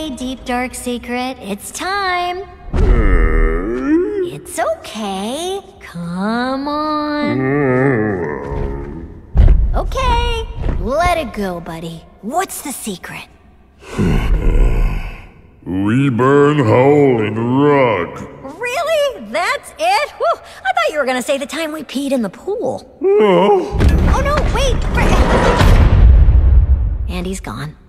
Okay, deep dark secret, it's time. It's okay. Come on. Okay, let it go, buddy. What's the secret? We burn hole in rug. Really? That's it? Whew. I thought you were gonna say the time we peed in the pool. Oh. Oh no, wait! And he's gone.